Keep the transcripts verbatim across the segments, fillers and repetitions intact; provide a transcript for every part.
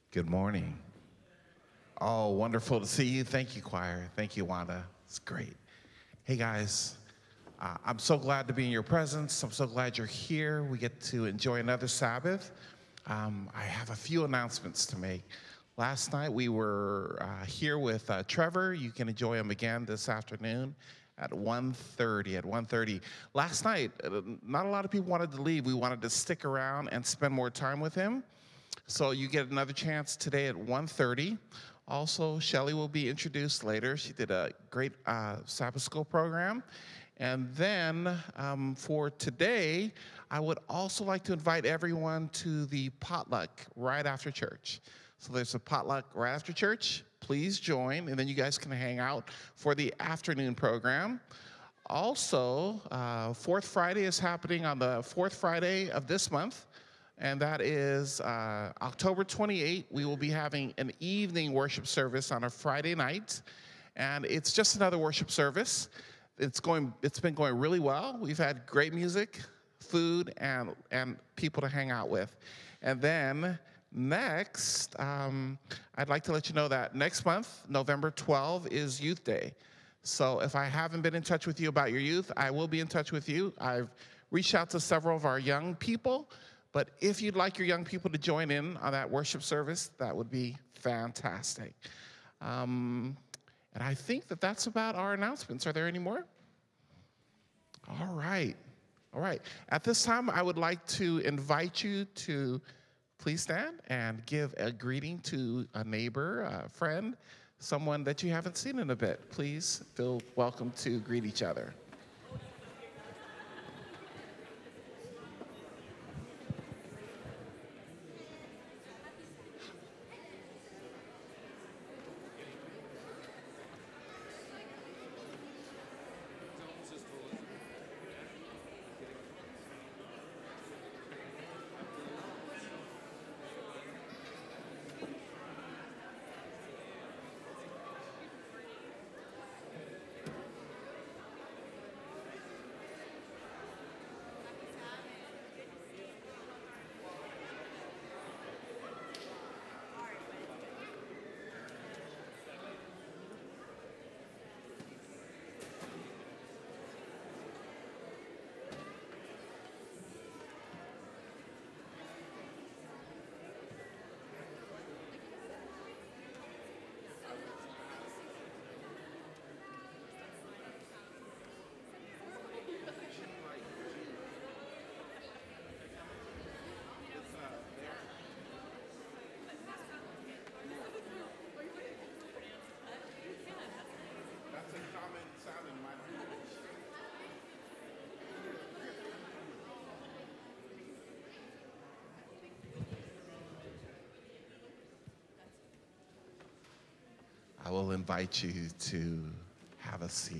Good morning. Oh, wonderful to see you. Thank you, choir. Thank you, Wanda. It's great. Hey, guys. Uh, I'm so glad to be in your presence. I'm so glad you're here. We get to enjoy another Sabbath. Um, I have a few announcements to make. Last night we were uh, here with uh, Trevor. You can enjoy him again this afternoon at one thirty. At one thirty. Last night, uh, not a lot of people wanted to leave. We wanted to stick around and spend more time with him. So you get another chance today at one thirty. Also, Shelly will be introduced later. She did a great uh, Sabbath school program. And then um, for today, I would also like to invite everyone to the potluck right after church. So there's a potluck right after church. Please join, and then you guys can hang out for the afternoon program. Also, uh, Fourth Friday is happening on the fourth Friday of this month, and that is uh, October twenty-eighth. We will be having an evening worship service on a Friday night, and it's just another worship service. It's going. It's been going really well. We've had great music, food, and and people to hang out with. And then next, um, I'd like to let you know that next month, November twelfth, is Youth Day. So if I haven't been in touch with you about your youth, I will be in touch with you. I've reached out to several of our young people, but if you'd like your young people to join in on that worship service, that would be fantastic. Um, And I think that that's about our announcements. Are there any more? All right. All right. At this time, I would like to invite you to please stand and give a greeting to a neighbor, a friend, someone that you haven't seen in a bit. Please feel welcome to greet each other. I will invite you to have a seat.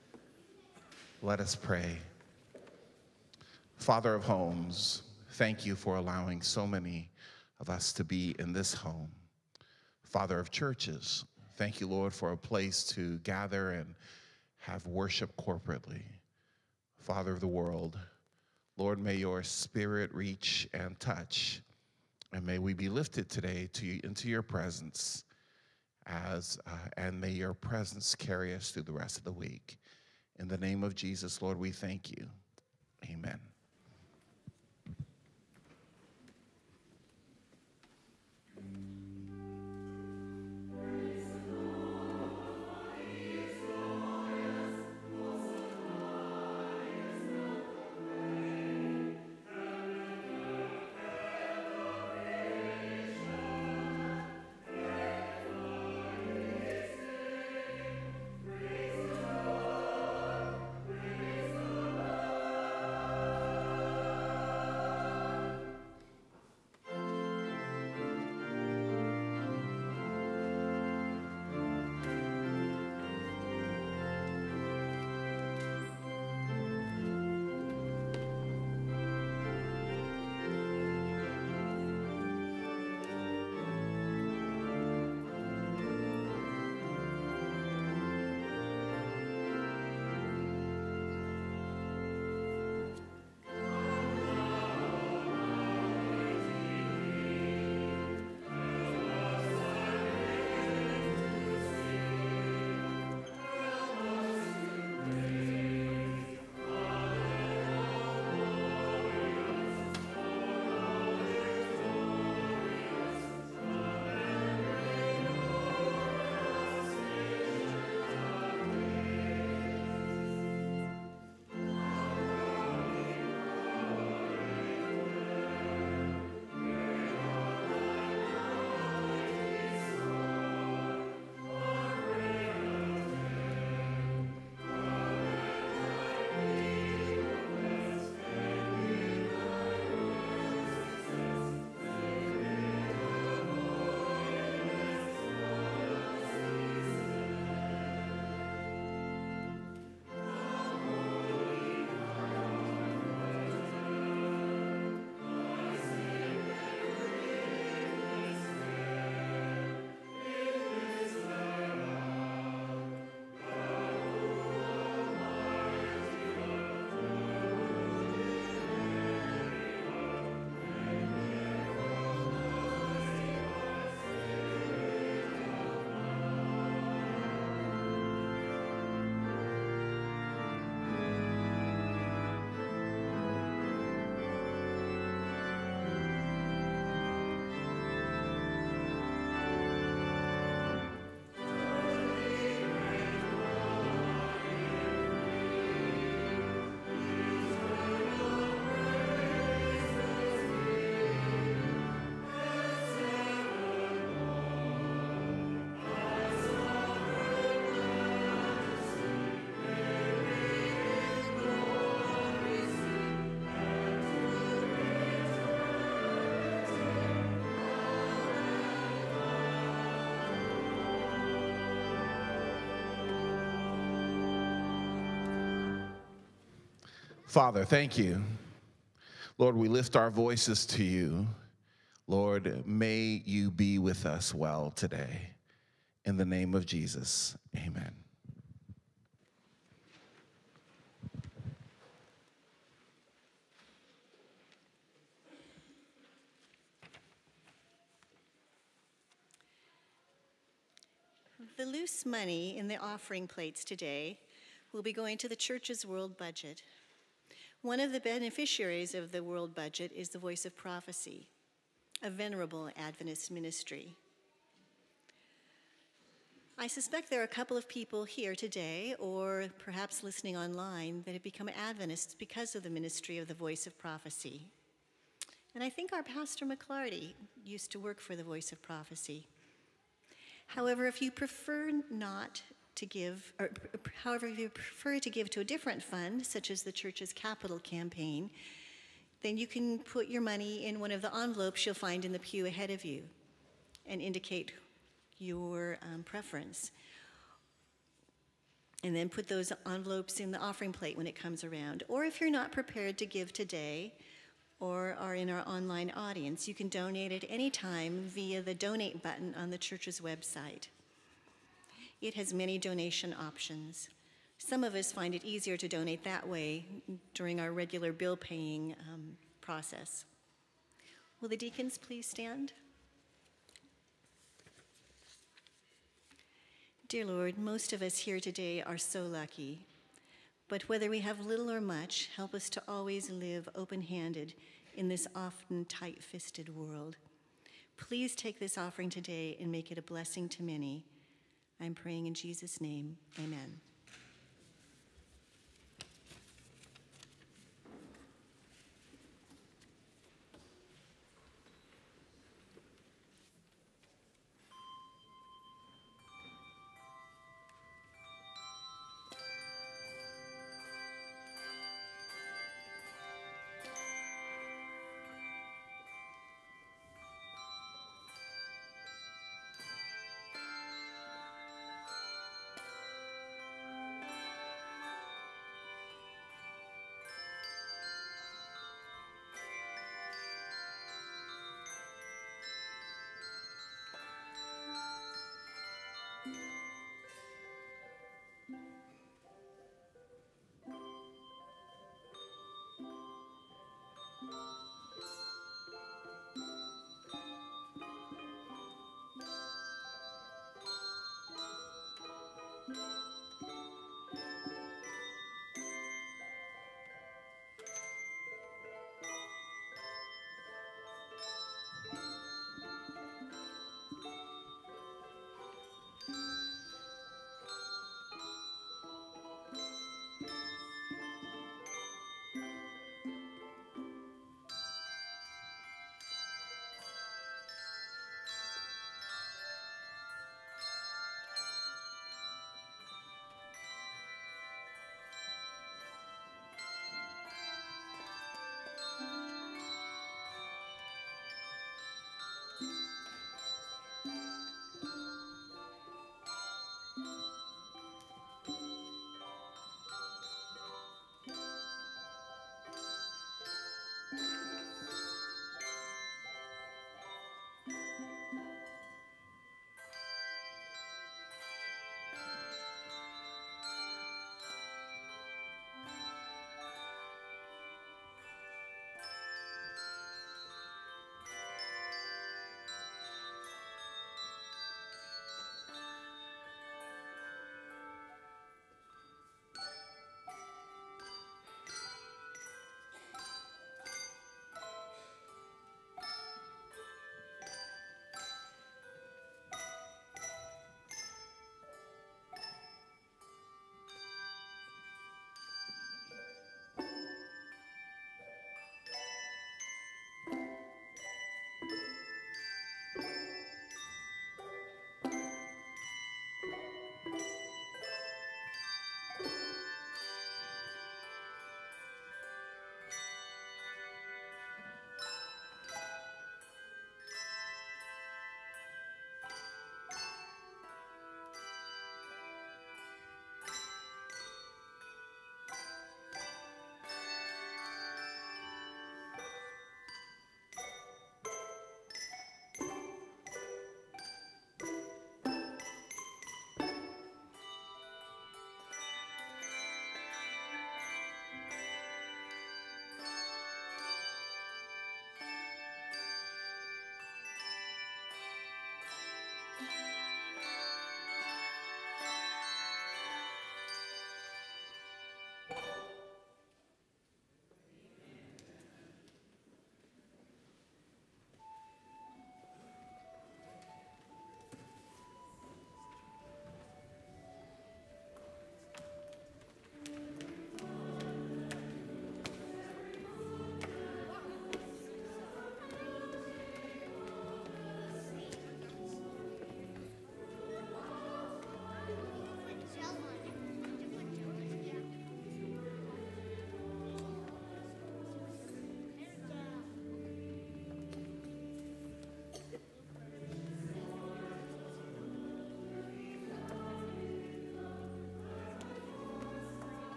Let us pray. Father of homes, thank you for allowing so many of us to be in this home. Father of churches, thank you, Lord, for a place to gather and have worship corporately. Father of the world, Lord, may your spirit reach and touch, and may we be lifted today to, into your presence. As, uh, and may your presence carry us through the rest of the week. In the name of Jesus, Lord, we thank you. Amen. Father, thank you. Lord, we lift our voices to you. Lord, may you be with us well today. In the name of Jesus, amen. The loose money in the offering plates today will be going to the church's world budget. One of the beneficiaries of the world budget is the Voice of Prophecy, a venerable Adventist ministry. I suspect there are a couple of people here today, or perhaps listening online, that have become Adventists because of the ministry of the Voice of Prophecy. And I think our Pastor McClarty used to work for the Voice of Prophecy. However, if you prefer not to give, or however, if you prefer to give to a different fund, such as the church's capital campaign, then you can put your money in one of the envelopes you'll find in the pew ahead of you and indicate your um, preference. And then put those envelopes in the offering plate when it comes around. Or if you're not prepared to give today, or are in our online audience, you can donate at any time via the donate button on the church's website. It has many donation options. Some of us find it easier to donate that way during our regular bill paying um, process. Will the deacons please stand? Dear Lord, most of us here today are so lucky. But whether we have little or much, help us to always live open-handed in this often tight-fisted world. Please take this offering today and make it a blessing to many. I'm praying in Jesus' name, amen.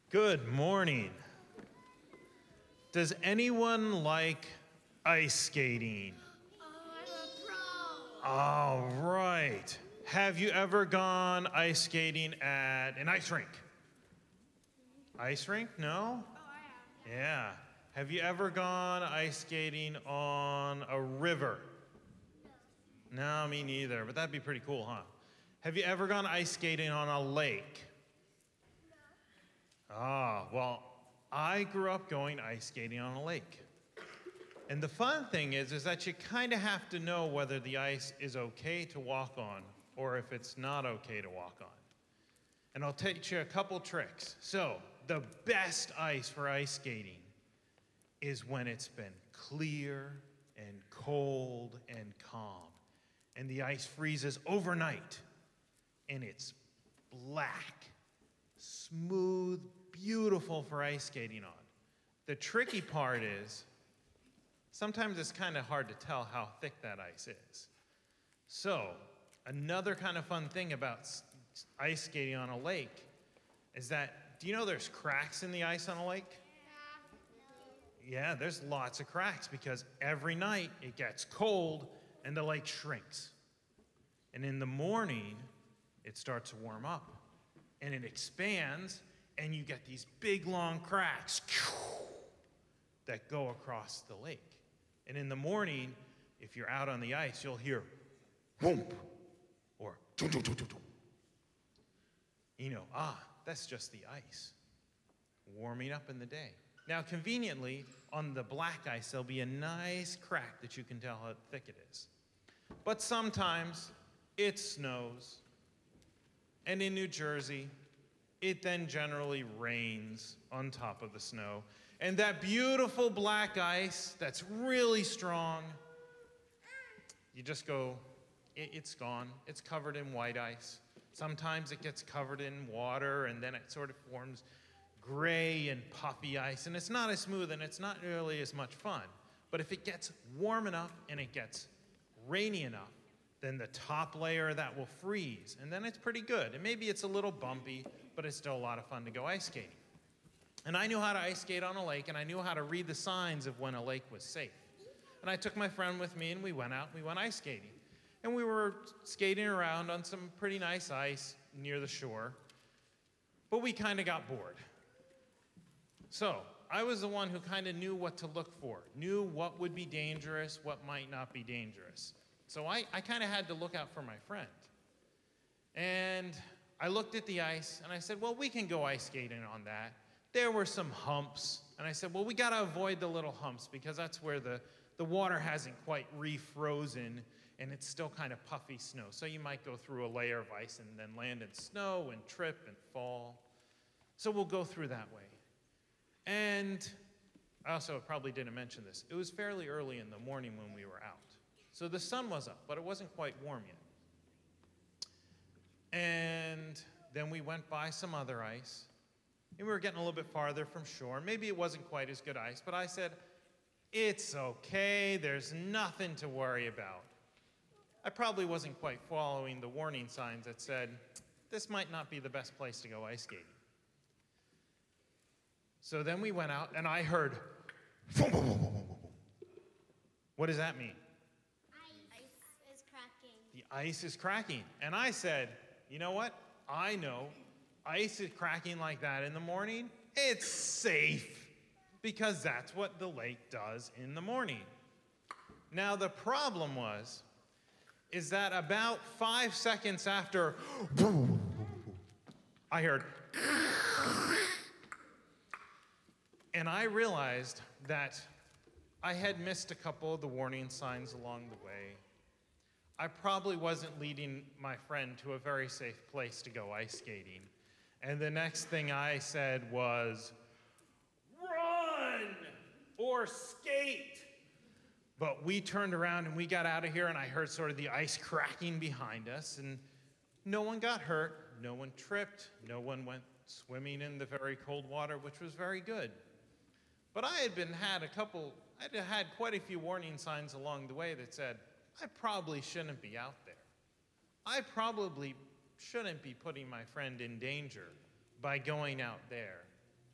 Good morning. Does anyone like ice skating? Oh, I'm a pro. All right. Have you ever gone ice skating at an ice rink? Ice rink? No? Oh, I have. Yeah. Have you ever gone ice skating on a river? No, me neither, but that'd be pretty cool, huh? Have you ever gone ice skating on a lake? Ah, well, I grew up going ice skating on a lake. And the fun thing is, is that you kind of have to know whether the ice is okay to walk on or if it's not okay to walk on. And I'll teach you a couple tricks. So, the best ice for ice skating is when it's been clear and cold and calm. And the ice freezes overnight. And it's black, smooth, beautiful for ice skating on. The tricky part is, sometimes it's kind of hard to tell how thick that ice is. So, another kind of fun thing about s- ice skating on a lake is that, do you know there's cracks in the ice on a lake? Yeah, there's lots of cracks because every night it gets cold and the lake shrinks. And in the morning, it starts to warm up and it expands and you get these big long cracks that go across the lake. And in the morning, if you're out on the ice, you'll hear whoomp or dum dum dum dum dum. You know, ah, that's just the ice warming up in the day. Now, conveniently, on the black ice, there'll be a nice crack that you can tell how thick it is. But sometimes it snows, and in New Jersey, it then generally rains on top of the snow. And that beautiful black ice that's really strong, you just go, it, it's gone. It's covered in white ice. Sometimes it gets covered in water, and then it sort of forms gray and puffy ice, and it's not as smooth, and it's not really as much fun. But if it gets warm enough and it gets rainy enough, then the top layer of that will freeze, and then it's pretty good. And maybe it's a little bumpy, but it's still a lot of fun to go ice skating. And I knew how to ice skate on a lake, and I knew how to read the signs of when a lake was safe. And I took my friend with me, and we went out, and we went ice skating. And we were skating around on some pretty nice ice near the shore, but we kind of got bored. So I was the one who kind of knew what to look for, knew what would be dangerous, what might not be dangerous. So I, I kind of had to look out for my friend. And I looked at the ice, and I said, well, we can go ice skating on that. There were some humps, and I said, well, we got to avoid the little humps because that's where the, the water hasn't quite refrozen, and it's still kind of puffy snow. So you might go through a layer of ice and then land in snow and trip and fall. So we'll go through that way. And I also probably didn't mention this. It was fairly early in the morning when we were out. So the sun was up, but it wasn't quite warm yet. And then we went by some other ice, and we were getting a little bit farther from shore. Maybe it wasn't quite as good ice, but I said, it's okay, there's nothing to worry about. I probably wasn't quite following the warning signs that said, this might not be the best place to go ice skating. So then we went out, and I heard, what does that mean? Ice is cracking. The ice is cracking. And I said, you know what? I know ice is cracking like that in the morning. It's safe because that's what the lake does in the morning. Now, the problem was, is that about five seconds after, I heard, and I realized that I had missed a couple of the warning signs along the way. I probably wasn't leading my friend to a very safe place to go ice skating. And the next thing I said was, run or skate. But we turned around and we got out of here, and I heard sort of the ice cracking behind us, and no one got hurt, no one tripped, no one went swimming in the very cold water, which was very good. But I had been had a couple, I had had quite a few warning signs along the way that said, I probably shouldn't be out there. I probably shouldn't be putting my friend in danger by going out there.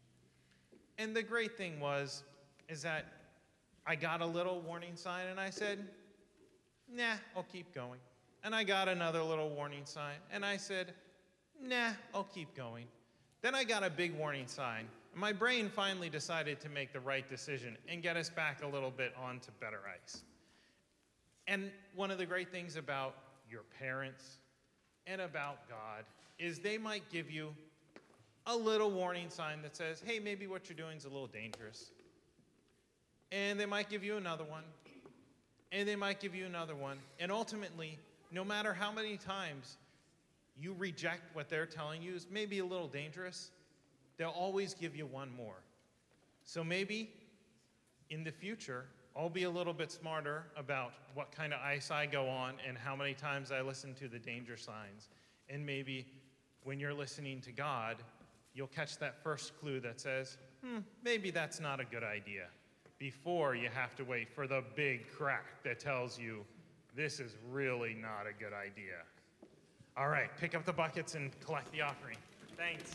And the great thing was, is that I got a little warning sign and I said, nah, I'll keep going. And I got another little warning sign and I said, nah, I'll keep going. Then I got a big warning sign. And my brain finally decided to make the right decision and get us back a little bit onto better ice. And one of the great things about your parents and about God is they might give you a little warning sign that says, hey, maybe what you're doing is a little dangerous. And they might give you another one. And they might give you another one. And ultimately, no matter how many times you reject what they're telling you is maybe a little dangerous, they'll always give you one more. So maybe in the future, I'll be a little bit smarter about what kind of ice I go on and how many times I listen to the danger signs. And maybe when you're listening to God, you'll catch that first clue that says, hmm, maybe that's not a good idea, before you have to wait for the big crack that tells you this is really not a good idea. All right, pick up the buckets and collect the offering. Thanks.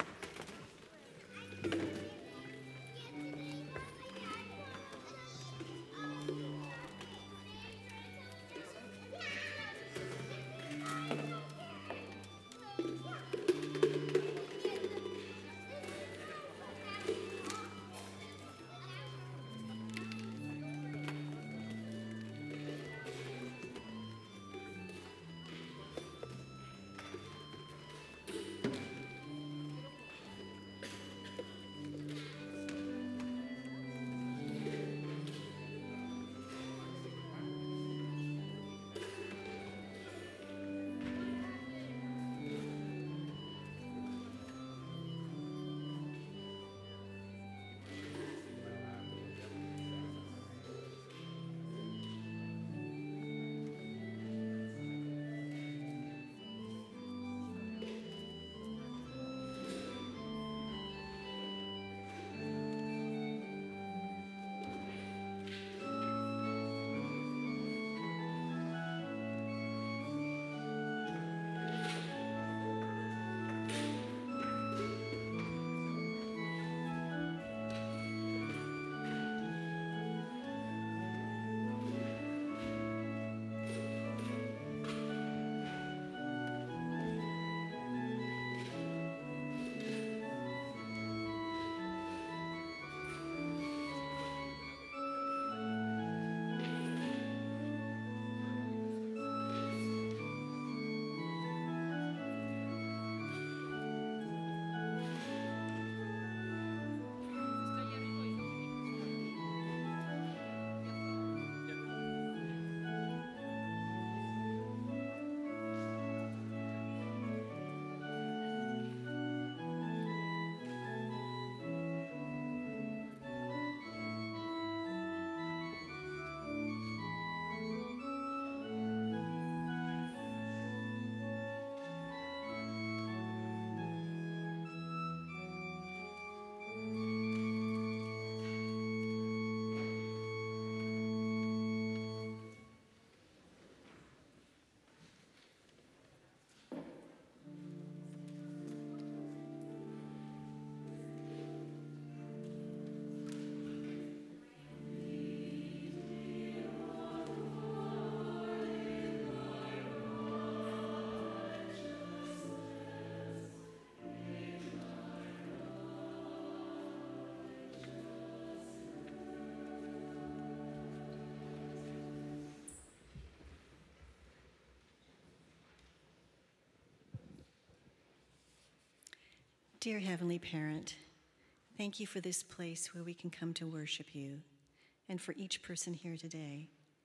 Dear Heavenly Parent, thank you for this place where we can come to worship you, and for each person here today.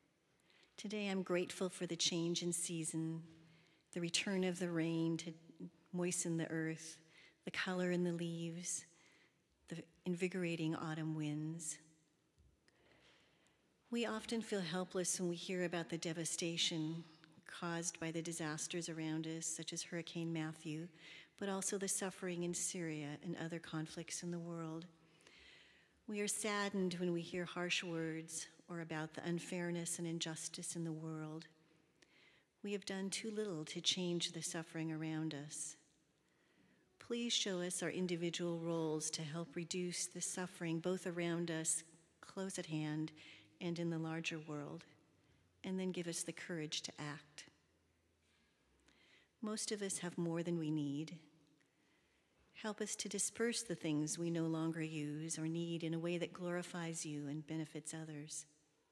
Today I'm grateful for the change in season, the return of the rain to moisten the earth, the color in the leaves, the invigorating autumn winds. We often feel helpless when we hear about the devastation caused by the disasters around us, such as Hurricane Matthew, but also the suffering in Syria and other conflicts in the world. We are saddened when we hear harsh words or about the unfairness and injustice in the world. We have done too little to change the suffering around us. Please show us our individual roles to help reduce the suffering both around us, close at hand, and in the larger world, and then give us the courage to act. Most of us have more than we need. Help us to disperse the things we no longer use or need in a way that glorifies you and benefits others.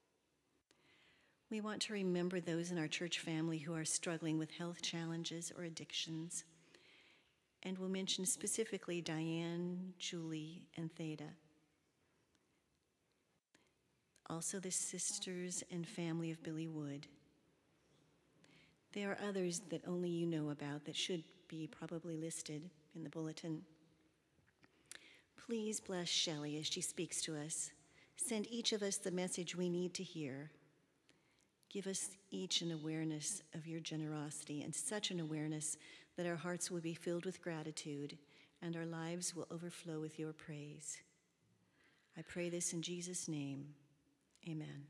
We want to remember those in our church family who are struggling with health challenges or addictions, and we'll mention specifically Diane, Julie, and Theda. Also the sisters and family of Billy Wood. There are others that only you know about that should be probably listed in the bulletin. Please bless Shelly as she speaks to us. Send each of us the message we need to hear. Give us each an awareness of your generosity, and such an awareness that our hearts will be filled with gratitude and our lives will overflow with your praise. I pray this in Jesus' name. Amen.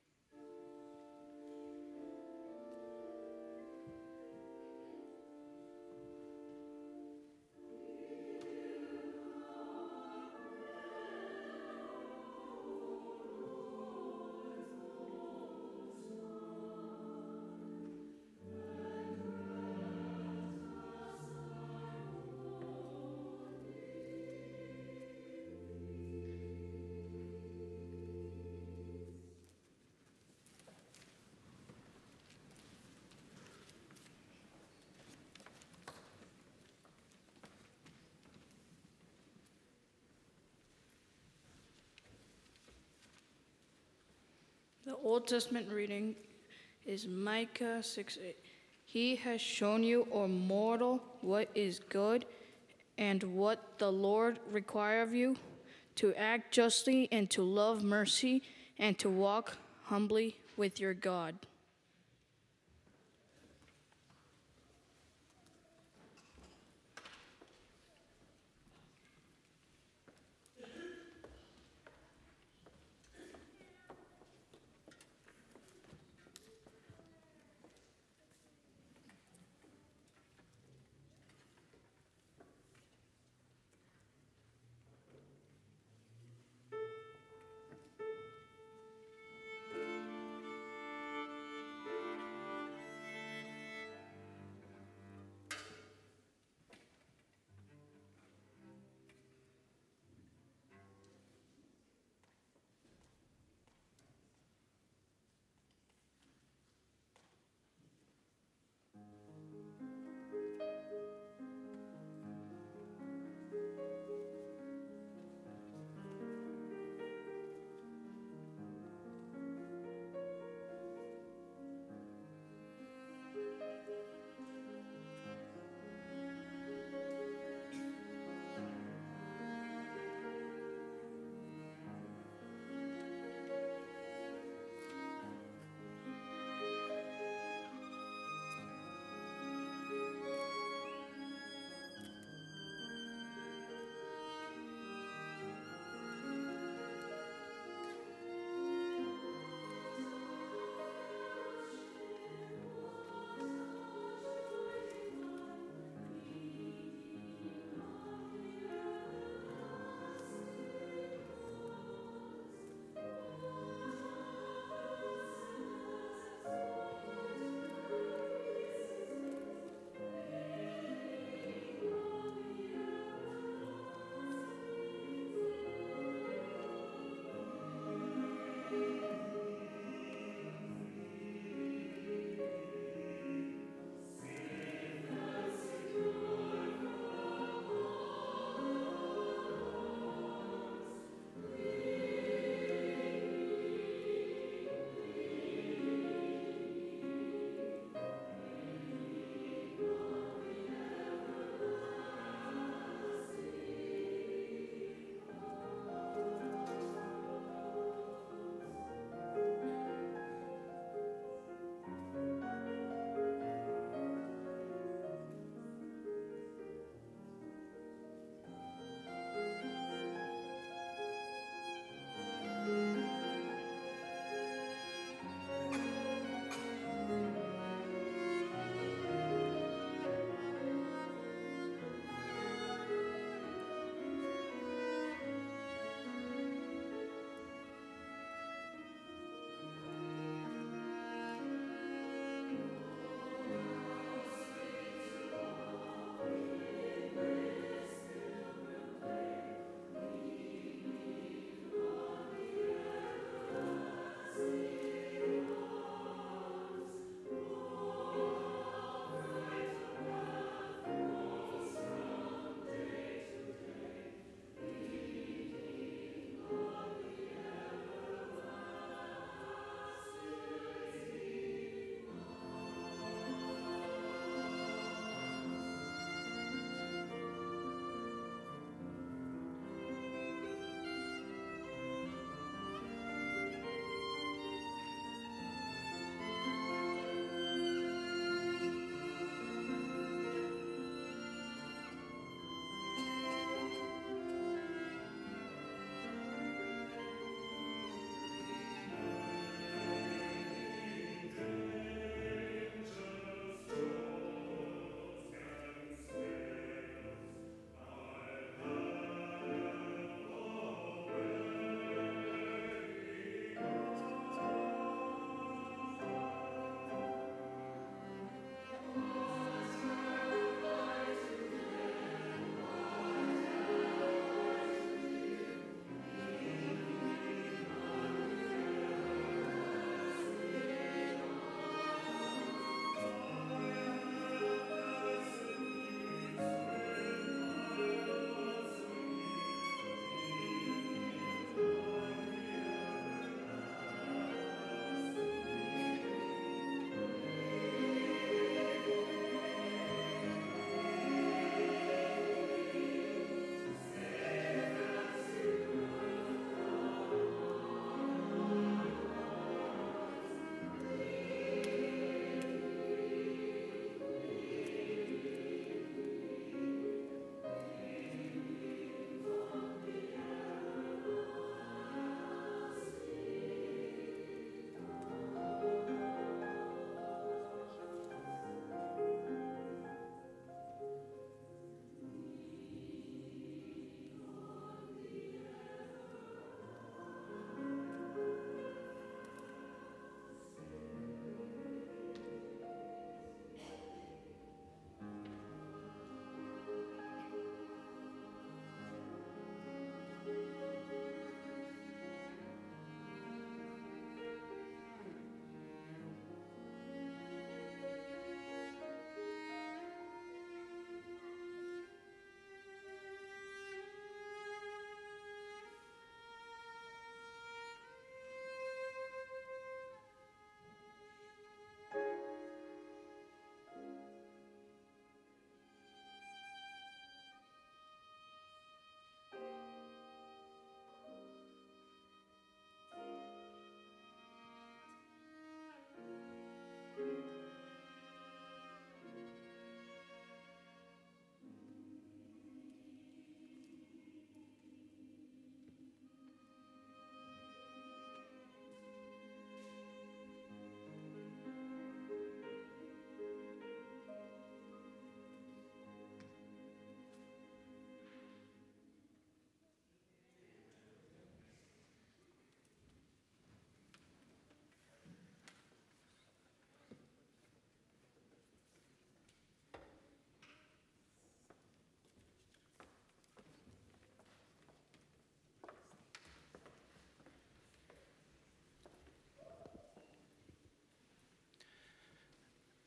The Old Testament reading is Micah six eight. He has shown you, O mortal, what is good and what the Lord requires of you, to act justly and to love mercy and to walk humbly with your God.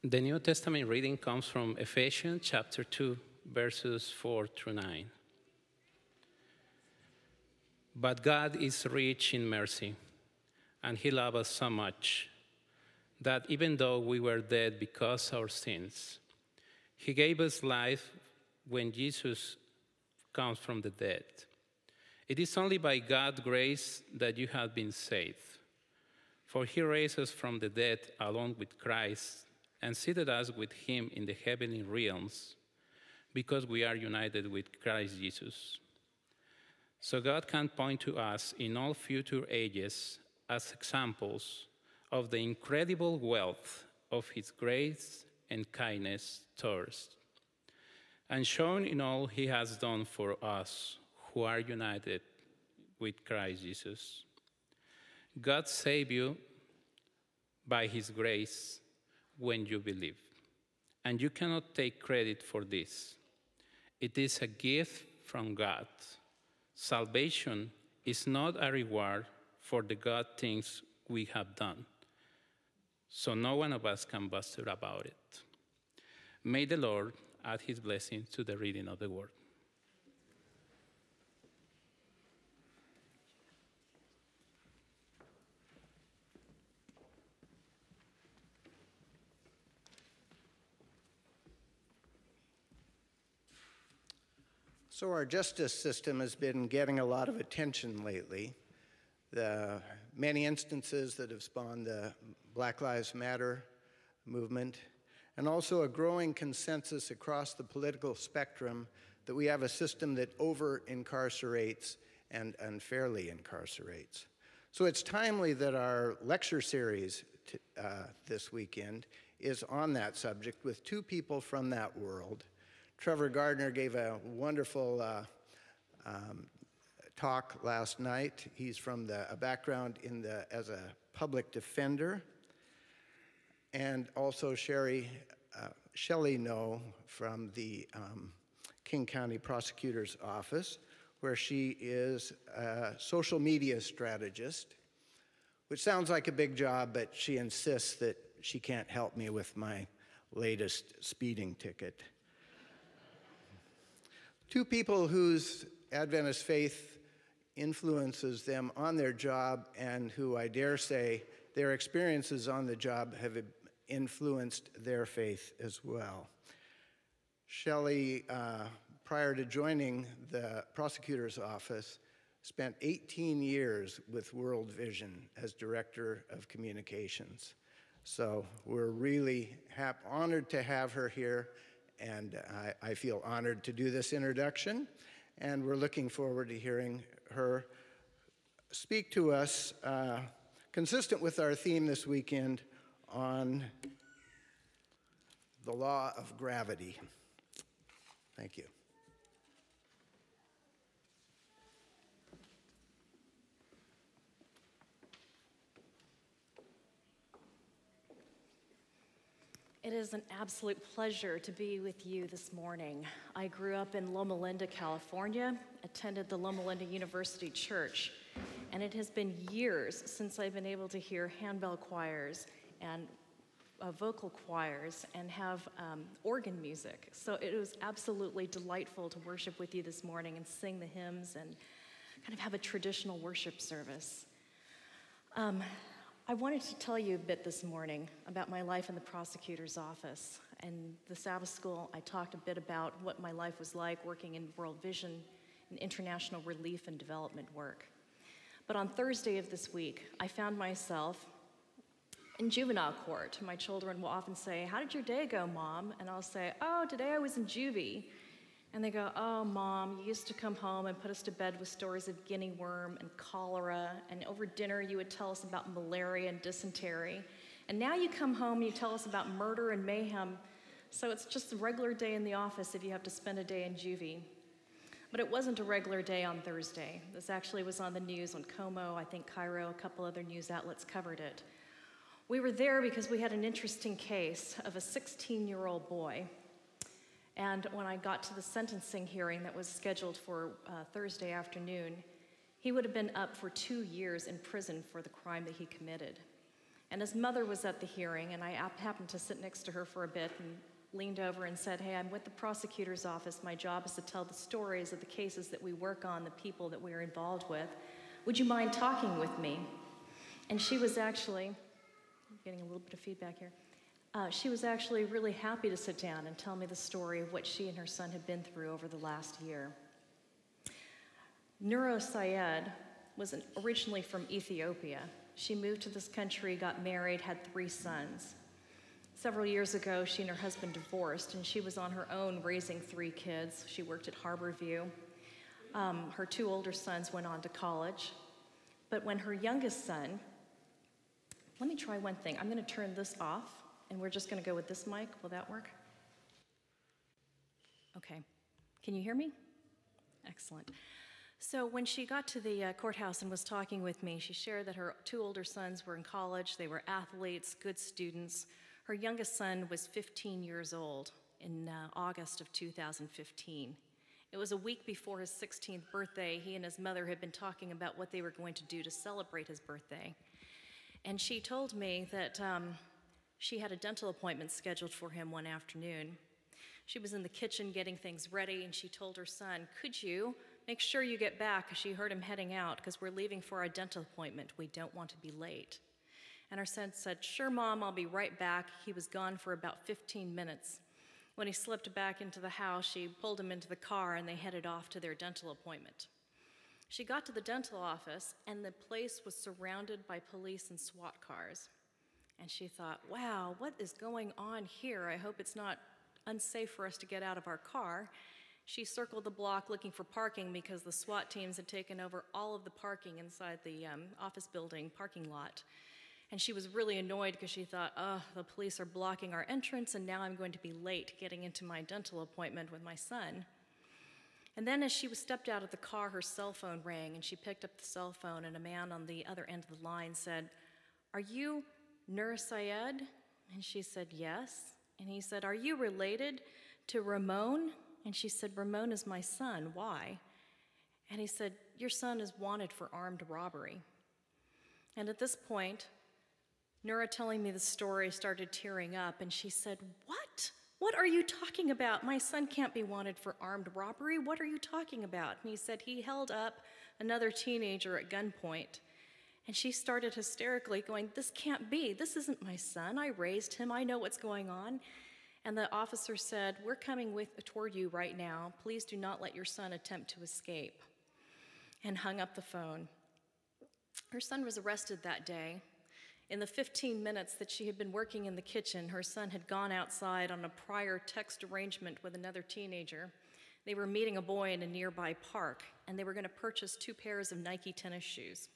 The New Testament reading comes from Ephesians chapter two, verses four through nine. But God is rich in mercy, and he loved us so much that even though we were dead because of our sins, he gave us life when Jesus comes from the dead. It is only by God's grace that you have been saved. For he raised us from the dead along with Christ and seated us with him in the heavenly realms because we are united with Christ Jesus. So God can point to us in all future ages as examples of the incredible wealth of his grace and kindness towards us, and shown in all he has done for us who are united with Christ Jesus. God saved you by his grace when you believe, and you cannot take credit for this. It is a gift from God. Salvation is not a reward for the good things we have done, so no one of us can boast about it. May the Lord add his blessing to the reading of the word. So our justice system has been getting a lot of attention lately. The many instances that have spawned the Black Lives Matter movement, and also a growing consensus across the political spectrum that we have a system that over-incarcerates and unfairly incarcerates. So it's timely that our lecture series t uh, this weekend is on that subject with two people from that world. Trevor Gardner gave a wonderful uh, um, talk last night. He's from the, a background in the, as a public defender. And also Sherry, uh, Shelly Ngo from the um, King County Prosecutor's Office, where she is a social media strategist, which sounds like a big job, but she insists that she can't help me with my latest speeding ticket. Two people whose Adventist faith influences them on their job and who, I dare say, their experiences on the job have influenced their faith as well. Shelley, uh, prior to joining the prosecutor's office, spent eighteen years with World Vision as director of communications. So we're really hap- honored to have her here, and I, I feel honored to do this introduction, and we're looking forward to hearing her speak to us, uh, consistent with our theme this weekend on the law of gravity. Thank you. It is an absolute pleasure to be with you this morning. I grew up in Loma Linda, California, attended the Loma Linda University Church, and it has been years since I've been able to hear handbell choirs and uh, vocal choirs and have um, organ music. So it was absolutely delightful to worship with you this morning and sing the hymns and kind of have a traditional worship service. Um, I wanted to tell you a bit this morning about my life in the prosecutor's office. And the Sabbath school, I talked a bit about what my life was like working in World Vision and international relief and development work. But on Thursday of this week, I found myself in juvenile court. My children will often say, "How did your day go, Mom?" And I'll say, "Oh, today I was in juvie." And they go, "Oh, Mom, you used to come home and put us to bed with stories of guinea worm and cholera, and over dinner you would tell us about malaria and dysentery. And now you come home and you tell us about murder and mayhem. So it's just a regular day in the office if you have to spend a day in juvie." But it wasn't a regular day on Thursday. This actually was on the news on Como, I think Cairo, a couple other news outlets covered it. We were there because we had an interesting case of a sixteen-year-old boy. And when I got to the sentencing hearing that was scheduled for uh, Thursday afternoon, he would have been up for two years in prison for the crime that he committed. And his mother was at the hearing, and I hap- happened to sit next to her for a bit and leaned over and said, hey, I'm with the prosecutor's office. My job is to tell the stories of the cases that we work on, the people that we are involved with. Would you mind talking with me? And she was actually, I'm getting a little bit of feedback here. Uh, she was actually really happy to sit down and tell me the story of what she and her son had been through over the last year. Nura Syed was an, originally from Ethiopia. She moved to this country, got married, had three sons. Several years ago, she and her husband divorced, and she was on her own raising three kids. She worked at Harborview. Um, her two older sons went on to college. But when her youngest son, let me try one thing. I'm going to turn this off, and we're just going to go with this mic. Will that work? Okay. Can you hear me? Excellent. So when she got to the uh, courthouse and was talking with me, she shared that her two older sons were in college. They were athletes, good students. Her youngest son was fifteen years old in uh, August of two thousand fifteen. It was a week before his sixteenth birthday. He and his mother had been talking about what they were going to do to celebrate his birthday. And she told me that um, she had a dental appointment scheduled for him one afternoon. She was in the kitchen getting things ready, and she told her son, could you make sure you get back, because she heard him heading out, because we're leaving for our dental appointment. We don't want to be late. And her son said, sure, Mom, I'll be right back. He was gone for about fifteen minutes. When he slipped back into the house, she pulled him into the car, and they headed off to their dental appointment. She got to the dental office, and the place was surrounded by police and SWAT cars. And she thought, wow, what is going on here? I hope it's not unsafe for us to get out of our car. She circled the block looking for parking because the SWAT teams had taken over all of the parking inside the um, office building parking lot. And she was really annoyed because she thought, oh, the police are blocking our entrance, and now I'm going to be late getting into my dental appointment with my son. And then as she was stepped out of the car, her cell phone rang, and she picked up the cell phone, and a man on the other end of the line said, are you Nur Syed? And she said, yes. And he said, are you related to Ramon? And she said, Ramon is my son. Why? And he said, your son is wanted for armed robbery. And at this point, Nura, telling me the story, started tearing up, and she said, what? What are you talking about? My son can't be wanted for armed robbery. What are you talking about? And he said he held up another teenager at gunpoint. And she started hysterically going, this can't be. This isn't my son. I raised him. I know what's going on. And the officer said, we're coming with, toward you right now. Please do not let your son attempt to escape. And hung up the phone. Her son was arrested that day. In the fifteen minutes that she had been working in the kitchen, her son had gone outside on a prior text arrangement with another teenager. They were meeting a boy in a nearby park, and they were going to purchase two pairs of Nike tennis shoes.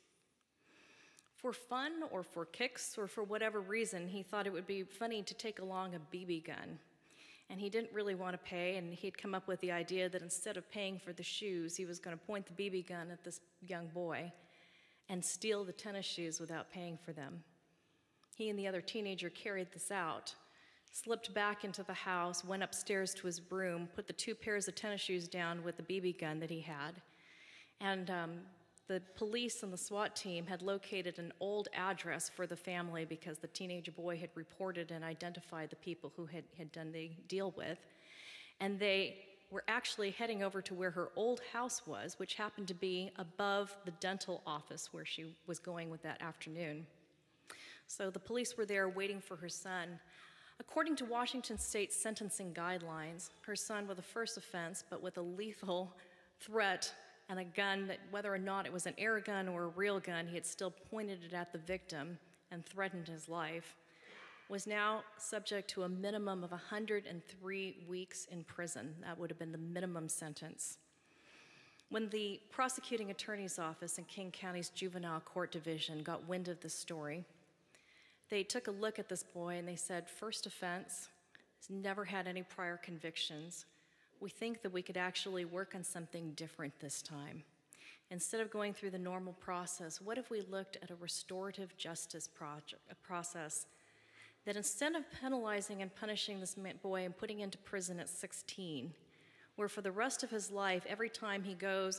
For fun or for kicks or for whatever reason, he thought it would be funny to take along a B B gun. And he didn't really want to pay, and he'd come up with the idea that instead of paying for the shoes, he was going to point the B B gun at this young boy and steal the tennis shoes without paying for them. He and the other teenager carried this out, slipped back into the house, went upstairs to his room, put the two pairs of tennis shoes down with the B B gun that he had, and um, the police and the SWAT team had located an old address for the family because the teenage boy had reported and identified the people who had, had done the deal with. And they were actually heading over to where her old house was, which happened to be above the dental office where she was going with that afternoon. So the police were there waiting for her son. According to Washington State sentencing guidelines, her son with a first offense, but with a lethal threat and a gun that, whether or not it was an air gun or a real gun, he had still pointed it at the victim and threatened his life, was now subject to a minimum of one hundred three weeks in prison. That would have been the minimum sentence. When the prosecuting attorney's office in King County's Juvenile Court Division got wind of this story, they took a look at this boy and they said, first offense, he's never had any prior convictions. We think that we could actually work on something different this time. Instead of going through the normal process, what if we looked at a restorative justice project, a process that instead of penalizing and punishing this boy and putting him into prison at sixteen, where for the rest of his life, every time he goes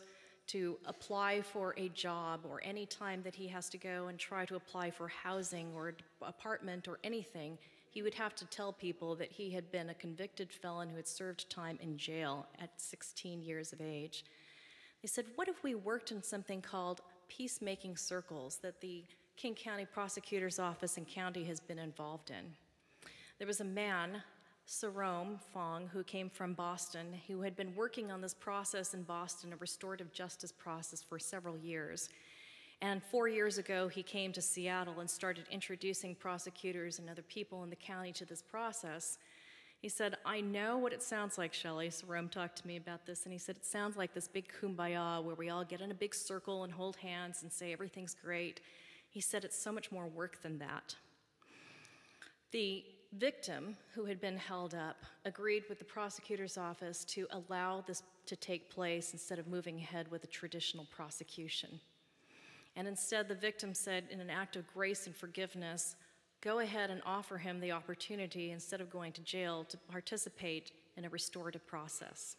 to apply for a job, or any time that he has to go and try to apply for housing or apartment or anything, he would have to tell people that he had been a convicted felon who had served time in jail at sixteen years of age. They said, what if we worked in something called peacemaking circles that the King County Prosecutor's Office and county has been involved in? There was a man, Sarome Fong, who came from Boston, who had been working on this process in Boston, a restorative justice process, for several years. And four years ago, he came to Seattle and started introducing prosecutors and other people in the county to this process. He said, I know what it sounds like, Shelly. Sarome talked to me about this, and he said, it sounds like this big kumbaya where we all get in a big circle and hold hands and say everything's great. He said, it's so much more work than that. The victim, who had been held up, agreed with the prosecutor's office to allow this to take place instead of moving ahead with a traditional prosecution. And instead, the victim said, in an act of grace and forgiveness, go ahead and offer him the opportunity, instead of going to jail, to participate in a restorative process.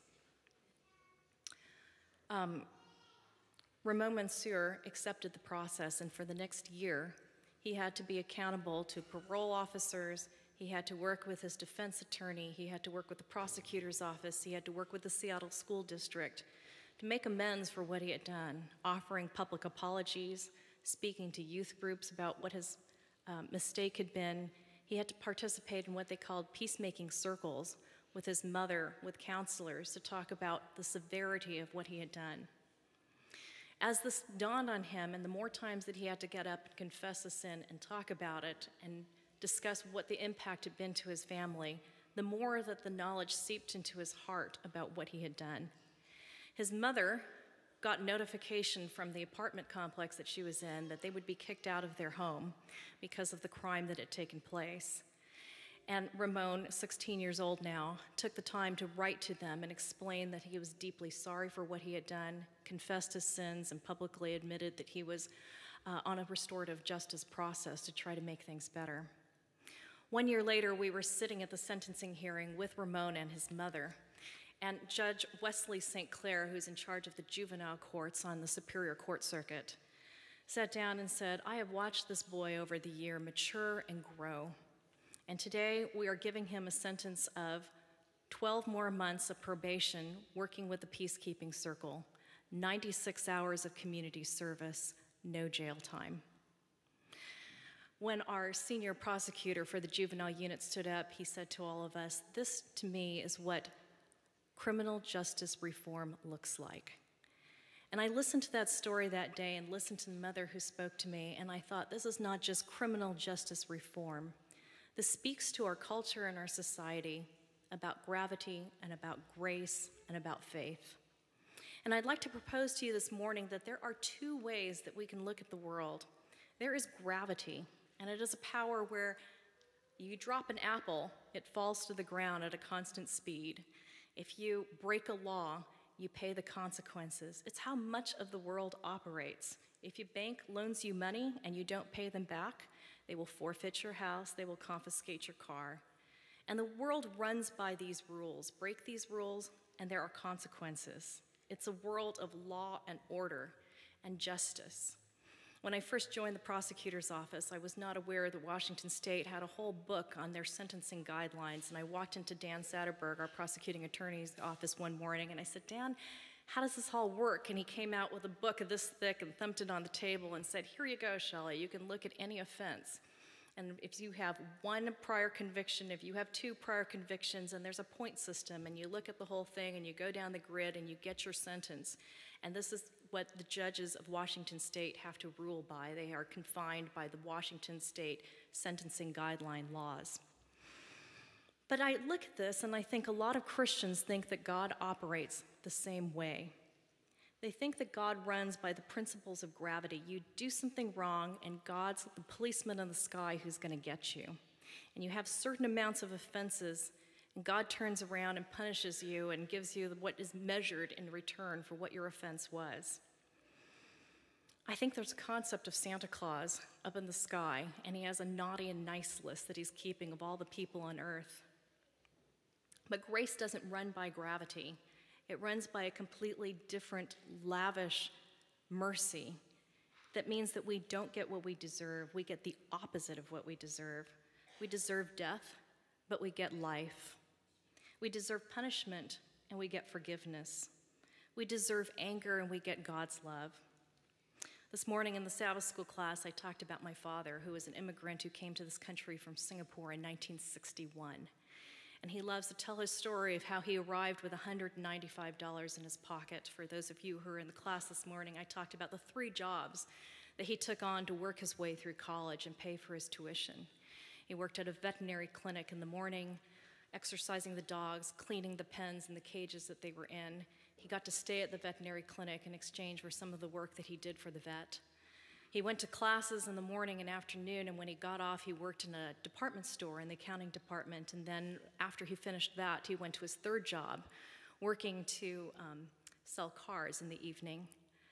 Um, Ramon Mansour accepted the process, and for the next year, he had to be accountable to parole officers. He had to work with his defense attorney. He had to work with the prosecutor's office. He had to work with the Seattle School District to make amends for what he had done, offering public apologies, speaking to youth groups about what his um, mistake had been. He had to participate in what they called peacemaking circles with his mother, with counselors, to talk about the severity of what he had done. As this dawned on him, and the more times that he had to get up and confess a sin and talk about it and discuss what the impact had been to his family, the more that the knowledge seeped into his heart about what he had done. His mother got notification from the apartment complex that she was in that they would be kicked out of their home because of the crime that had taken place. And Ramon, sixteen years old now, took the time to write to them and explain that he was deeply sorry for what he had done, confessed his sins, and publicly admitted that he was uh, on a restorative justice process to try to make things better. One year later, we were sitting at the sentencing hearing with Ramon and his mother, and Judge Wesley Saint Clair, who's in charge of the juvenile courts on the Superior Court Circuit, sat down and said, I have watched this boy over the year mature and grow. And today, we are giving him a sentence of twelve more months of probation working with the Peacekeeping Circle, ninety-six hours of community service, no jail time. When our senior prosecutor for the juvenile unit stood up, he said to all of us, this, to me, is what criminal justice reform looks like. And I listened to that story that day and listened to the mother who spoke to me, and I thought, this is not just criminal justice reform. This speaks to our culture and our society about gravity and about grace and about faith. And I'd like to propose to you this morning that there are two ways that we can look at the world. There is gravity, and it is a power where you drop an apple, it falls to the ground at a constant speed. If you break a law, you pay the consequences. It's how much of the world operates. If your bank loans you money and you don't pay them back, they will forfeit your house, they will confiscate your car. And the world runs by these rules. Break these rules, and there are consequences. It's a world of law and order and justice. When I first joined the prosecutor's office, I was not aware that Washington State had a whole book on their sentencing guidelines, and I walked into Dan Satterberg, our prosecuting attorney's office, one morning, and I said, Dan, how does this all work? And he came out with a book this thick and thumped it on the table and said, here you go, Shelly, you can look at any offense. And if you have one prior conviction, if you have two prior convictions, and there's a point system, and you look at the whole thing, and you go down the grid, and you get your sentence. And this is what the judges of Washington State have to rule by. They are confined by the Washington State sentencing guideline laws. But I look at this, and I think a lot of Christians think that God operates the same way. They think that God runs by the principles of gravity. You do something wrong, and God's the policeman in the sky who's going to get you. And you have certain amounts of offenses, and God turns around and punishes you and gives you what is measured in return for what your offense was. I think there's a concept of Santa Claus up in the sky, and he has a naughty and nice list that he's keeping of all the people on earth. But grace doesn't run by gravity. It runs by a completely different, lavish mercy that means that we don't get what we deserve. We get the opposite of what we deserve. We deserve death, but we get life. We deserve punishment, and we get forgiveness. We deserve anger, and we get God's love. This morning in the Sabbath school class, I talked about my father, who was an immigrant who came to this country from Singapore in nineteen sixty-one. And he loves to tell his story of how he arrived with one hundred ninety-five dollars in his pocket. For those of you who are in the class this morning, I talked about the three jobs that he took on to work his way through college and pay for his tuition. He worked at a veterinary clinic in the morning, exercising the dogs, cleaning the pens and the cages that they were in. He got to stay at the veterinary clinic in exchange for some of the work that he did for the vet. He went to classes in the morning and afternoon, and when he got off, he worked in a department store in the accounting department, and then after he finished that, he went to his third job, working to um, sell cars in the evening.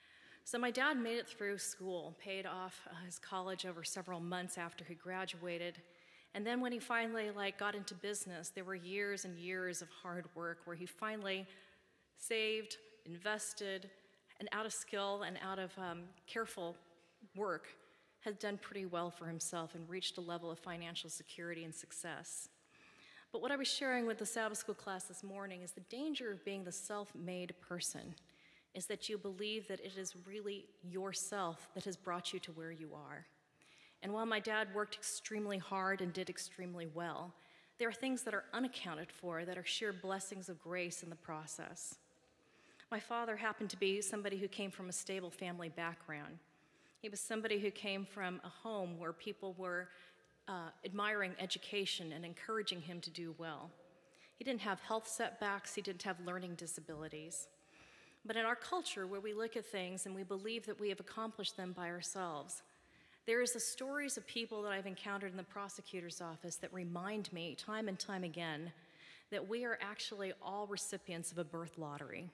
So my dad made it through school, paid off uh, his college over several months after he graduated, and then when he finally like got into business, there were years and years of hard work where he finally saved, invested, and out of skill and out of um, careful work, has done pretty well for himself and reached a level of financial security and success. But what I was sharing with the Sabbath school class this morning is the danger of being the self-made person is that you believe that it is really yourself that has brought you to where you are. And while my dad worked extremely hard and did extremely well, there are things that are unaccounted for that are sheer blessings of grace in the process. My father happened to be somebody who came from a stable family background. He was somebody who came from a home where people were uh, admiring education and encouraging him to do well. He didn't have health setbacks, he didn't have learning disabilities. But in our culture, where we look at things and we believe that we have accomplished them by ourselves, there is the stories of people that I've encountered in the prosecutor's office that remind me time and time again that we are actually all recipients of a birth lottery.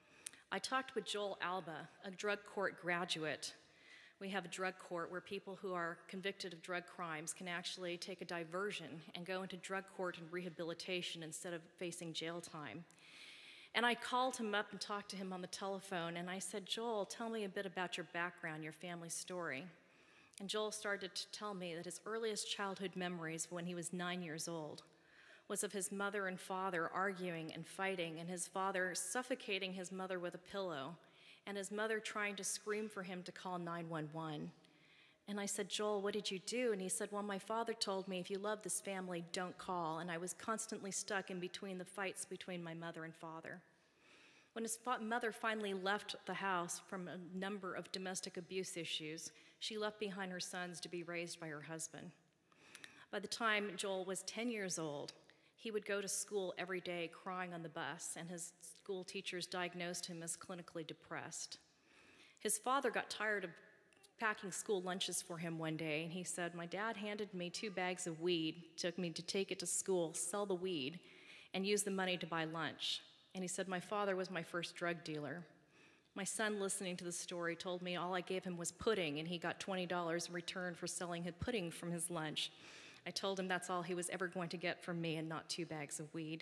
I talked with Joel Alba, a drug court graduate. We have a drug court where people who are convicted of drug crimes can actually take a diversion and go into drug court and rehabilitation instead of facing jail time. And I called him up and talked to him on the telephone, and I said, Joel, tell me a bit about your background, your family story. And Joel started to tell me that his earliest childhood memories when he was nine years old was of his mother and father arguing and fighting, and his father suffocating his mother with a pillow, and his mother trying to scream for him to call nine one one. And I said, Joel, what did you do? And he said, well, my father told me, if you love this family, don't call. And I was constantly stuck in between the fights between my mother and father. When his fa- mother finally left the house from a number of domestic abuse issues, she left behind her sons to be raised by her husband. By the time Joel was ten years old, he would go to school every day crying on the bus, and his school teachers diagnosed him as clinically depressed. His father got tired of packing school lunches for him one day, and he said, my dad handed me two bags of weed, took me to take it to school, sell the weed, and use the money to buy lunch. And he said, my father was my first drug dealer. My son, listening to the story, told me all I gave him was pudding, and he got twenty dollars in return for selling his pudding from his lunch. I told him that's all he was ever going to get from me and not two bags of weed.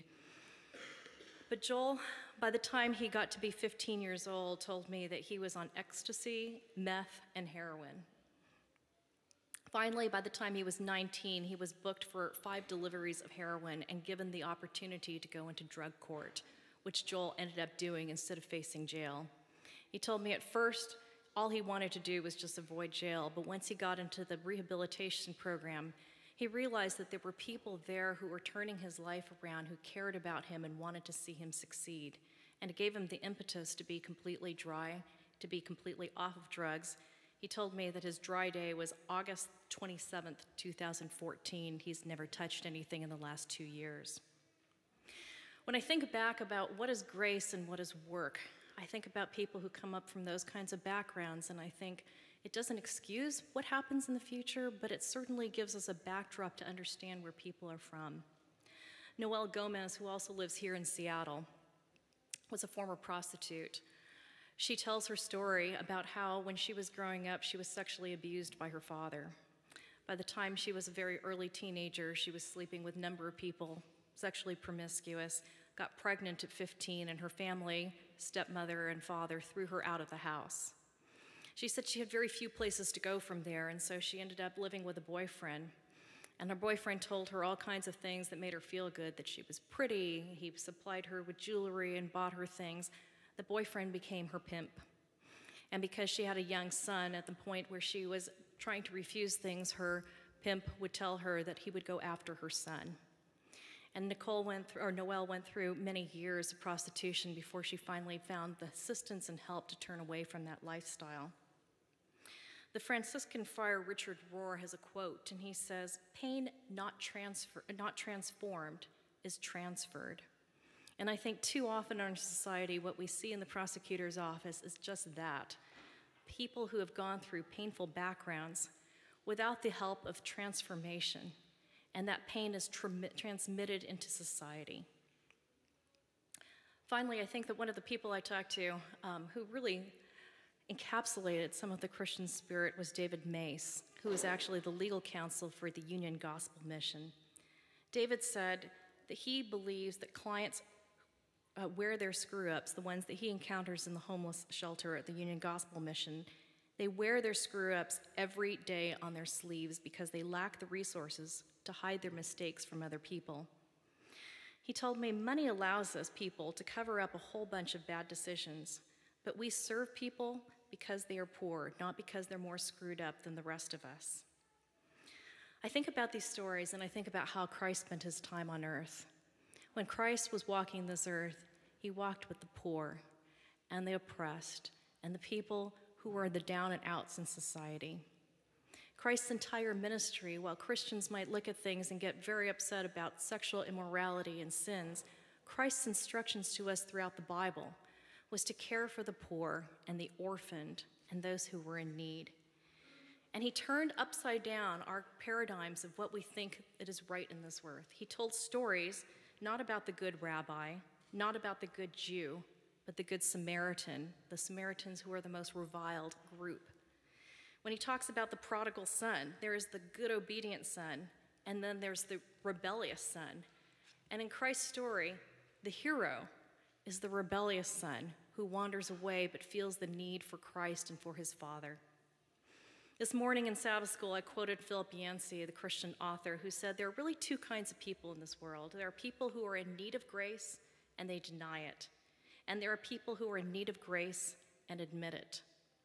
But Joel, by the time he got to be fifteen years old, told me that he was on ecstasy, meth, and heroin. Finally, by the time he was nineteen, he was booked for five deliveries of heroin and given the opportunity to go into drug court, which Joel ended up doing instead of facing jail. He told me at first all he wanted to do was just avoid jail, but once he got into the rehabilitation program, he realized that there were people there who were turning his life around, who cared about him and wanted to see him succeed. And it gave him the impetus to be completely dry, to be completely off of drugs. He told me that his dry day was August twenty-seventh, two thousand fourteen. He's never touched anything in the last two years. When I think back about what is grace and what is work, I think about people who come up from those kinds of backgrounds, and I think, it doesn't excuse what happens in the future, but it certainly gives us a backdrop to understand where people are from. Noelle Gomez, who also lives here in Seattle, was a former prostitute. She tells her story about how when she was growing up, she was sexually abused by her father. By the time she was a very early teenager, she was sleeping with a number of people, sexually promiscuous, got pregnant at fifteen, and her family, stepmother and father, threw her out of the house. She said she had very few places to go from there, and so she ended up living with a boyfriend. And her boyfriend told her all kinds of things that made her feel good, that she was pretty. He supplied her with jewelry and bought her things. The boyfriend became her pimp. And because she had a young son, at the point where she was trying to refuse things, her pimp would tell her that he would go after her son. And Nicole went through, or Noelle went through many years of prostitution before she finally found the assistance and help to turn away from that lifestyle. The Franciscan friar Richard Rohr has a quote, and he says, "Pain not transfer, not transformed is transferred." And I think too often in our society, what we see in the prosecutor's office is just that. People who have gone through painful backgrounds without the help of transformation, and that pain is tr- transmitted into society. Finally, I think that one of the people I talked to um, who really encapsulated some of the Christian spirit was David Mace, who is actually the legal counsel for the Union Gospel Mission. David said that he believes that clients uh, wear their screw-ups, the ones that he encounters in the homeless shelter at the Union Gospel Mission, they wear their screw-ups every day on their sleeves because they lack the resources to hide their mistakes from other people. He told me, money allows us people to cover up a whole bunch of bad decisions, but we serve people because they are poor, not because they're more screwed up than the rest of us. I think about these stories and I think about how Christ spent his time on earth. When Christ was walking this earth, he walked with the poor and the oppressed and the people who were the down and outs in society. Christ's entire ministry, while Christians might look at things and get very upset about sexual immorality and sins, Christ's instructions to us throughout the Bible was to care for the poor and the orphaned and those who were in need. And he turned upside down our paradigms of what we think it is right in this earth. He told stories not about the good rabbi, not about the good Jew, but the good Samaritan, the Samaritans who are the most reviled group. When he talks about the prodigal son, there is the good obedient son, and then there's the rebellious son. And in Christ's story, the hero is the rebellious son who wanders away but feels the need for Christ and for his Father. This morning in Sabbath school, I quoted Philip Yancey, the Christian author, who said there are really two kinds of people in this world. There are people who are in need of grace and they deny it. And there are people who are in need of grace and admit it.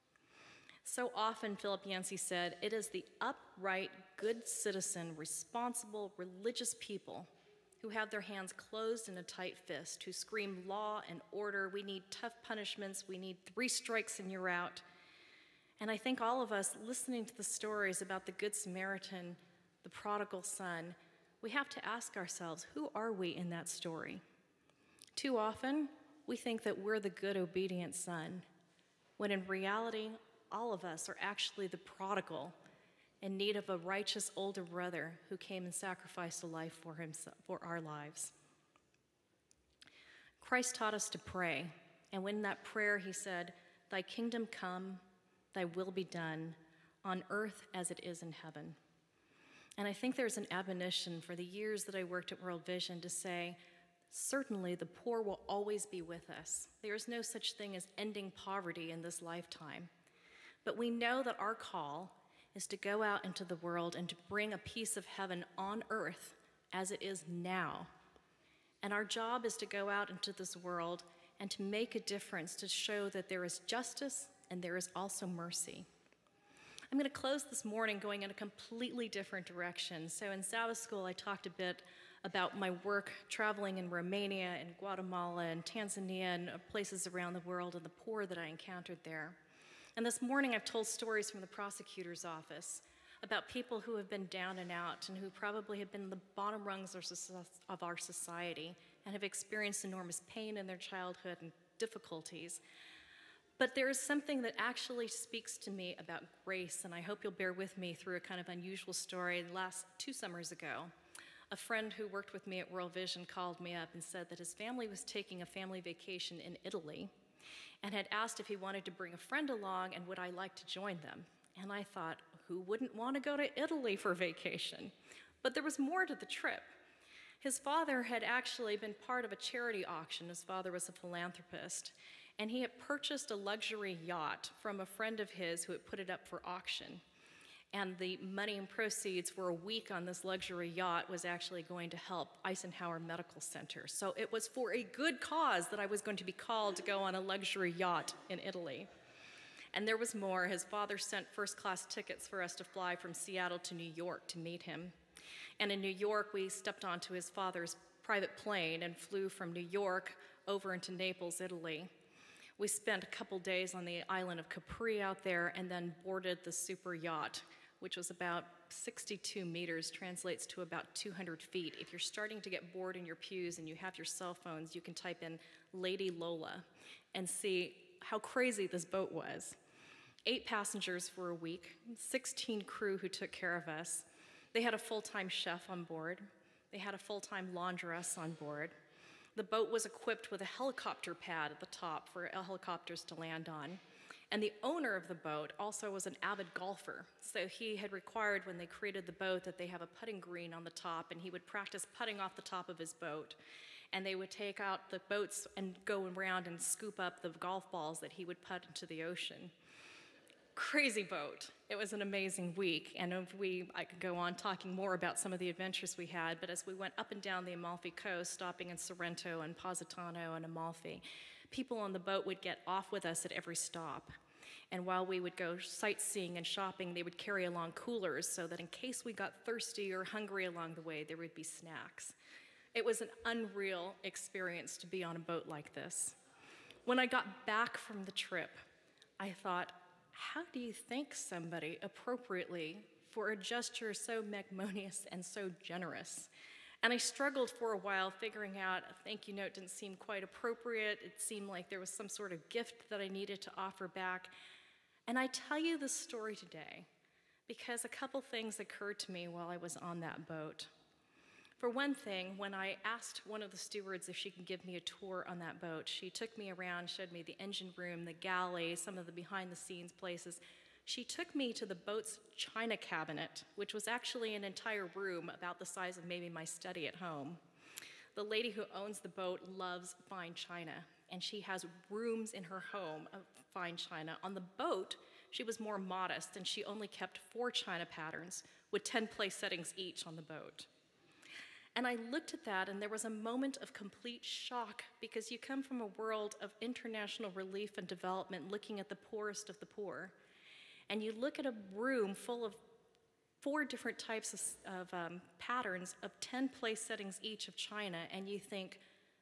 So often, Philip Yancey said, it is the upright, good citizen, responsible, religious people who have their hands closed in a tight fist, who scream law and order, we need tough punishments, we need three strikes and you're out. And I think all of us listening to the stories about the Good Samaritan, the prodigal son, we have to ask ourselves, who are we in that story? Too often, we think that we're the good, obedient son, when in reality, all of us are actually the prodigal in need of a righteous older brother who came and sacrificed a life for himself, for our lives. Christ taught us to pray, and in that prayer he said, "Thy kingdom come, thy will be done, on earth as it is in heaven." And I think there's an admonition for the years that I worked at World Vision to say, certainly the poor will always be with us. There is no such thing as ending poverty in this lifetime. But we know that our call is to go out into the world and to bring a piece of heaven on earth as it is now. And our job is to go out into this world and to make a difference, to show that there is justice and there is also mercy. I'm going to close this morning going in a completely different direction. So in Sabbath school, I talked a bit about my work traveling in Romania and Guatemala and Tanzania and places around the world and the poor that I encountered there. And this morning, I've told stories from the prosecutor's office about people who have been down and out and who probably have been the bottom rungs of our society and have experienced enormous pain in their childhood and difficulties. But there is something that actually speaks to me about grace, and I hope you'll bear with me through a kind of unusual story. Last two summers ago, a friend who worked with me at World Vision called me up and said that his family was taking a family vacation in Italy and had asked if he wanted to bring a friend along and would I like to join them. And I thought, who wouldn't want to go to Italy for vacation? But there was more to the trip. His father had actually been part of a charity auction. His father was a philanthropist, and he had purchased a luxury yacht from a friend of his who had put it up for auction. And the money and proceeds for a week on this luxury yacht was actually going to help Eisenhower Medical Center. So it was for a good cause that I was going to be called to go on a luxury yacht in Italy. And there was more. His father sent first-class tickets for us to fly from Seattle to New York to meet him. And in New York, we stepped onto his father's private plane and flew from New York over into Naples, Italy. We spent a couple days on the island of Capri out there and then boarded the super yacht, which was about sixty-two meters, translates to about two hundred feet. If you're starting to get bored in your pews and you have your cell phones, you can type in Lady Lola and see how crazy this boat was. Eight passengers for a week, sixteen crew who took care of us. They had a full-time chef on board. They had a full-time laundress on board. The boat was equipped with a helicopter pad at the top for helicopters to land on. And the owner of the boat also was an avid golfer. So he had required when they created the boat that they have a putting green on the top, and he would practice putting off the top of his boat. And they would take out the boats and go around and scoop up the golf balls that he would putt into the ocean. Crazy boat. It was an amazing week. And if we, I could go on talking more about some of the adventures we had, but as we went up and down the Amalfi Coast, stopping in Sorrento and Positano and Amalfi, people on the boat would get off with us at every stop. And while we would go sightseeing and shopping, they would carry along coolers so that in case we got thirsty or hungry along the way, there would be snacks. It was an unreal experience to be on a boat like this. When I got back from the trip, I thought, how do you thank somebody appropriately for a gesture so magnanimous and so generous? And I struggled for a while figuring out a thank you note didn't seem quite appropriate. It seemed like there was some sort of gift that I needed to offer back. And I tell you this story today because a couple things occurred to me while I was on that boat. For one thing, when I asked one of the stewards if she could give me a tour on that boat, she took me around, showed me the engine room, the galley, some of the behind-the-scenes places. She took me to the boat's china cabinet, which was actually an entire room about the size of maybe my study at home. The lady who owns the boat loves fine china, and she has rooms in her home of fine china. On the boat, she was more modest, and she only kept four china patterns with ten place settings each on the boat. And I looked at that, and there was a moment of complete shock because you come from a world of international relief and development looking at the poorest of the poor. And you look at a room full of four different types of, of um, patterns of ten place settings each of China, and you think,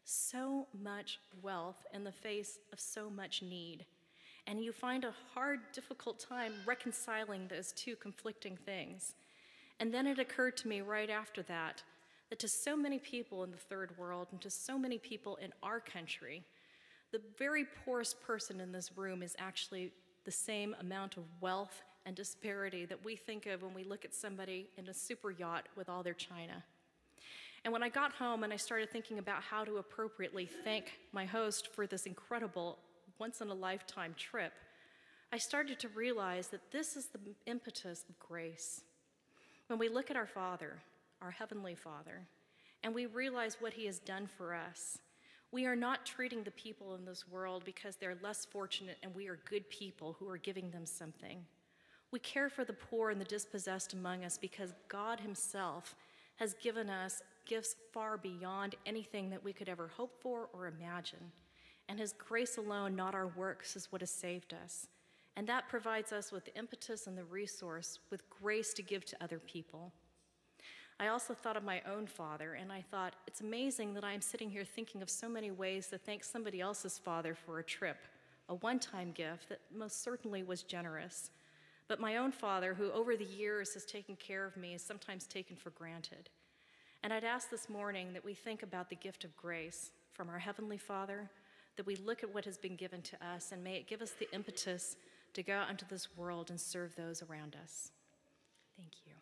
so much wealth in the face of so much need. And you find a hard, difficult time reconciling those two conflicting things. And then it occurred to me right after that, that to so many people in the third world and to so many people in our country, the very poorest person in this room is actually the same amount of wealth and disparity that we think of when we look at somebody in a super yacht with all their china. And when I got home and I started thinking about how to appropriately thank my host for this incredible, once-in-a-lifetime trip, I started to realize that this is the impetus of grace. When we look at our Father, our Heavenly Father, and we realize what He has done for us, we are not treating the people in this world because they're less fortunate and we are good people who are giving them something. We care for the poor and the dispossessed among us because God Himself has given us gifts far beyond anything that we could ever hope for or imagine. And His grace alone, not our works, is what has saved us. And that provides us with the impetus and the resource, with grace to give to other people. I also thought of my own father, and I thought, it's amazing that I'm sitting here thinking of so many ways to thank somebody else's father for a trip, a one-time gift that most certainly was generous. But my own father, who over the years has taken care of me, is sometimes taken for granted. And I'd ask this morning that we think about the gift of grace from our Heavenly Father, that we look at what has been given to us, and may it give us the impetus to go out into this world and serve those around us. Thank you.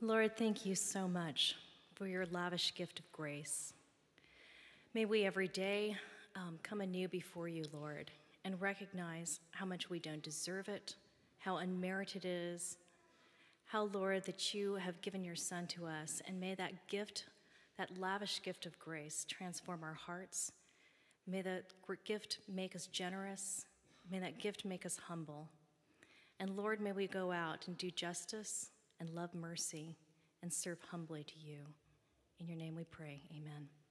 Lord, thank you so much for your lavish gift of grace. May we every day um, come anew before you, Lord, and recognize how much we don't deserve it, how unmerited it is, how, Lord, that you have given your Son to us, and may that gift, that lavish gift of grace, transform our hearts. May that gift make us generous. May that gift make us humble. And Lord, may we go out and do justice and love mercy and serve humbly to you. In your name we pray, amen.